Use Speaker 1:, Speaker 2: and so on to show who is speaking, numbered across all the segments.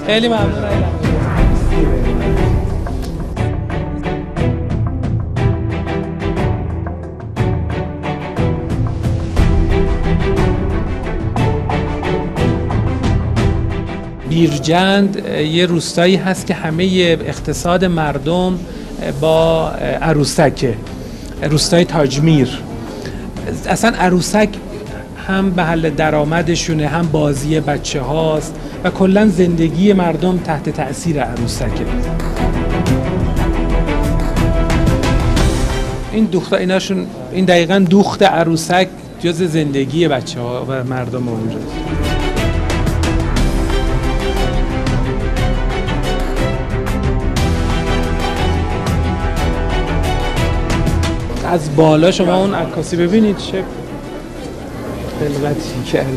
Speaker 1: خیلی ممنون. بیرجند یه روستایی هست که همه اقتصاد مردم با عروسکه، روستای تاجمیر. اصلا عروسک هم محل درآمدشونه، هم بازی بچه هاست و کلا زندگی مردم تحت تأثیر عروسکه. این دوختا ایناشون، این دقیقاً دوخت عروسک جز زندگی بچه ها و مردم اونجاست. از بالا شما اون عکاسی ببینید چه خلقتی کرده.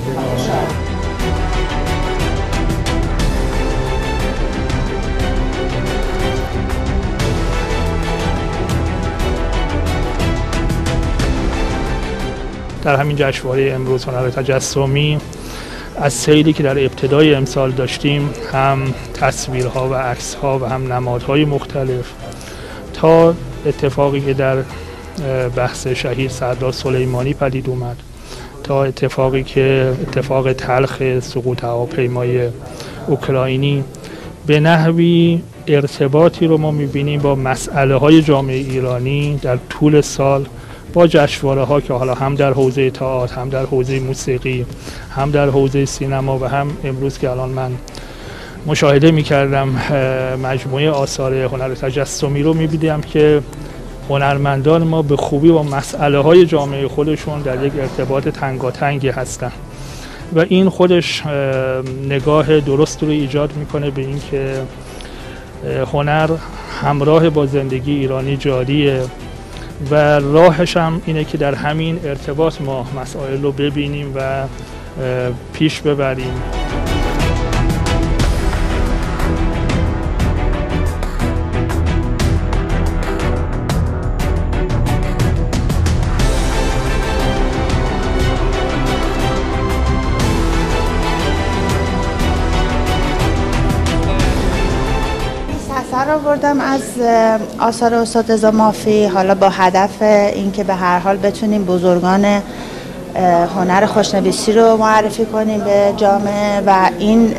Speaker 2: در همین جشنواره امروز هنر تجسمی از سیلی که در ابتدای امسال داشتیم، هم تصویرها و عکسها و هم نمادهای مختلف، تا اتفاقی که در بحث شهید سردار سلیمانی پدید اومد، تا اتفاقی که اتفاق تلخ سقوط هواپیمای اوکراینی، به نحوی ارتباطی رو ما می‌بینیم با مسئله های جامعه ایرانی در طول سال، با جشنواره ها که حالا هم در حوزه تئاتر، هم در حوزه موسیقی، هم در حوزه سینما و هم امروز که الان من مشاهده می‌کردم مجموعه آثار هنر تجسمی رو می‌بینم که هنرمندان ما به خوبی با مسئله های جامعه خودشون در یک ارتباط تنگاتنگی هستن و این خودش نگاه درست رو ایجاد میکنه به این که هنر همراه با زندگی ایرانی جاریه و راهش هم اینه که در همین ارتباط ما مسائل رو ببینیم و پیش ببریم.
Speaker 3: اثر آوردم از آثار استاد رضا مافی، حالا با هدف اینکه به هر حال بتونیم بزرگان هنر خوشنویسی رو معرفی کنیم به جامعه و این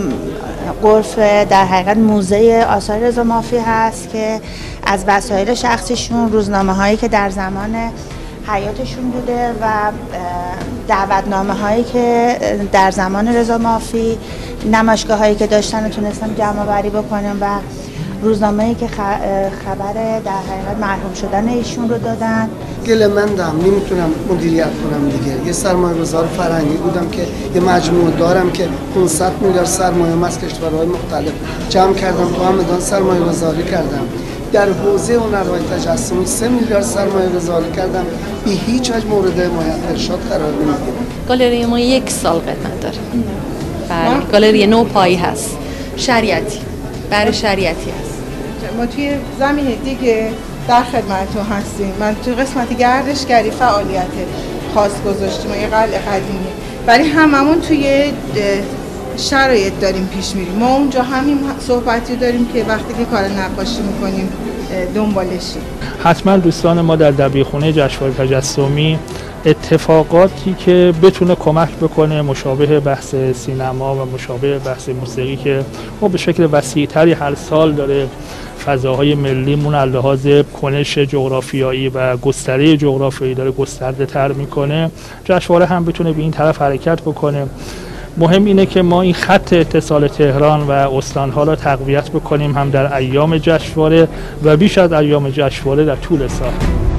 Speaker 3: غرف در حقیقت موزه آثار رضا مافی هست که از وسایل شخصیشون، روزنامه هایی که در زمان حیاتشون بوده و دعوتنامه هایی که در زمان رضا مافی، نمایشگاه هایی که داشتن رو تونستم جمع آوری بکنم و روزنامه‌ای که خبر در حقیقت مرحوم شدن ایشون رو دادن.
Speaker 4: گله‌مندم، نمیتونم مدیریت کنم دیگه. یه سرمایه‌گذار فرهنگی بودم که یه مجموعه دارم که 500 میلیارد سرمایه از کشورهای مختلف جمع کردم، تو همدان سرمایه‌گذاری کردم. در حوزه هنرهای تجسمی 3 میلیارد سرمایه‌گذاری کردم، به هیچ وجه مورد حمایت ارشاد قرار نمیگیره.
Speaker 5: گالری ما 1 سال قدمت داره. بله، گالری نوپایی هست. شریعتی. برای شریعتی هست.
Speaker 6: ما توی زمینه دیگه در خدمتتون هستیم. من توی قسمت گردشگری فعالیت خاص گذاشتیم و یه قلعه قدیمی، ولی هممون توی شرایط داریم پیش میریم. ما اونجا همین صحبتی داریم که وقتی که کار نقاشی میکنیم دنبالشیم.
Speaker 2: حتما دوستان ما در دبیرخونه جشنواره تجسمی اتفاقاتی که بتونه کمک بکنه مشابه بحث سینما و مشابه بحث موسیقی که خب به شکل وسیع‌تری هر سال داره فضاهای ملیمون از لحاظ کنش جغرافیایی و گستره جغرافیایی داره گسترده تر میکنه، جشنواره هم بتونه به این طرف حرکت بکنه. مهم اینه که ما این خط اتصال تهران و استانها را تقویت بکنیم، هم در ایام جشنواره و بیش از ایام جشنواره در طول سال.